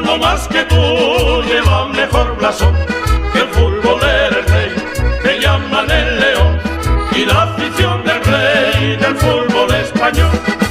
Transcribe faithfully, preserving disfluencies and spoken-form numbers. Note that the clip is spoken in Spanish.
no más que tú lleva mejor blasón, que el fútbol eres rey, te llaman el león, y la afición del rey del fútbol español.